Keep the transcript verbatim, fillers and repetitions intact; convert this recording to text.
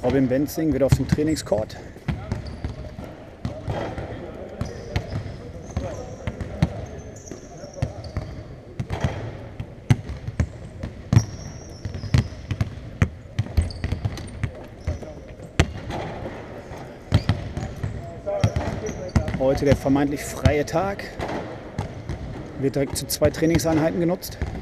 Robin Benzing wieder auf dem Trainingscourt. Heute der vermeintlich freie Tag. Wird direkt zu zwei Trainingseinheiten genutzt.